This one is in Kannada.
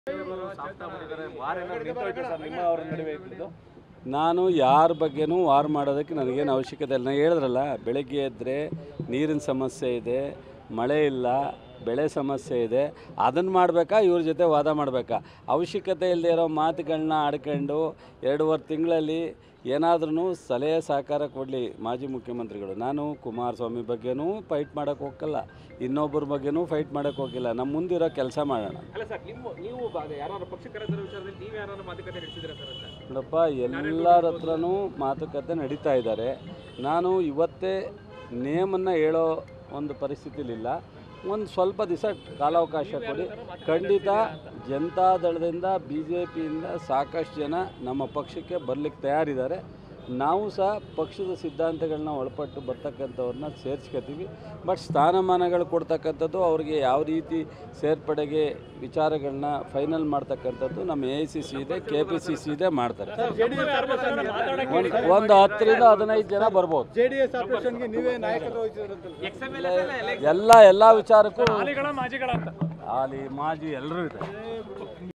ನಾನು ಯಾರ ಬಗ್ಗೆನೂ ವಾರ್ ಮಾಡೋದಕ್ಕೆ ನನಗೇನು ಅವಶ್ಯಕತೆ ಇಲ್ಲ. ನಾನು ಹೇಳಿದ್ರಲ್ಲ, ಬೆಳಗ್ಗೆ ಎದ್ದರೆ ನೀರಿನ ಸಮಸ್ಯೆ ಇದೆ, ಮಳೆ ಇಲ್ಲ, ಬೆಳೆ ಸಮಸ್ಯೆ ಇದೆ, ಅದನ್ನು ಮಾಡಬೇಕಾ ಇವ್ರ ಜೊತೆ ವಾದ ಮಾಡಬೇಕಾ? ಅವಶ್ಯಕತೆ ಇಲ್ಲದೆ ಇರೋ ಮಾತುಗಳನ್ನ ಆಡ್ಕೊಂಡು 2.5 ತಿಂಗಳಲ್ಲಿ ಏನಾದ್ರೂ ಸಲಹೆ ಸಹಕಾರ ಕೊಡಲಿ ಮಾಜಿ ಮುಖ್ಯಮಂತ್ರಿಗಳು. ನಾನು ಕುಮಾರಸ್ವಾಮಿ ಬಗ್ಗೆನೂ ಫೈಟ್ ಮಾಡೋಕ್ಕೆ ಹೋಗಲ್ಲ, ಇನ್ನೊಬ್ಬರ ಬಗ್ಗೆನೂ ಫೈಟ್ ಮಾಡೋಕ್ಕೆ ಹೋಗಿಲ್ಲ. ನಮ್ಮ ಮುಂದಿರೋ ಕೆಲಸ ಮಾಡೋಣ. ನೋಡಪ್ಪ, ಎಲ್ಲರ ಹತ್ರನೂ ಮಾತುಕತೆ ನಡೀತಾ ಇದ್ದಾರೆ. ನಾನು ಇವತ್ತೇ ನೇಮನ್ನು ಹೇಳೋ ಒಂದು ಪರಿಸ್ಥಿತಿಲಿಲ್ಲ. ಒಂದು ಸ್ವಲ್ಪ ದಿವಸ ಕಾಲಾವಕಾಶ ಕೊಡಿ. ಖಂಡಿತ ಜನತಾದಳದಿಂದ BJPಯಿಂದ ಸಾಕಷ್ಟು ಜನ ನಮ್ಮ ಪಕ್ಷಕ್ಕೆ ಬರಲಿಕ್ಕೆ ತಯಾರಿದ್ದಾರೆ. ನಾವು ಸಹ ಪಕ್ಷದ ಸಿದ್ಧಾಂತಗಳನ್ನ ಒಳಪಟ್ಟು ಬರ್ತಕ್ಕಂಥವ್ರನ್ನ ಸೇರಿಸ್ಕೊತೀವಿ. ಬಟ್ ಸ್ಥಾನಮಾನಗಳು ಕೊಡ್ತಕ್ಕಂಥದ್ದು ಅವ್ರಿಗೆ ಯಾವ ರೀತಿ ಸೇರ್ಪಡೆಗೆ ವಿಚಾರಗಳನ್ನ ಫೈನಲ್ ಮಾಡ್ತಕ್ಕಂಥದ್ದು ನಮ್ಮ AICC ಇದೆ, KPCC ಇದೆ, ಮಾಡ್ತಾರೆ. ಒಂದು 10ರಿಂದ 15 ಜನ ಬರ್ಬೋದು. ಎಲ್ಲ ವಿಚಾರಕ್ಕೂ ಹಾಲಿ ಮಾಜಿ ಎಲ್ಲರೂ ಇದ್ದಾರೆ.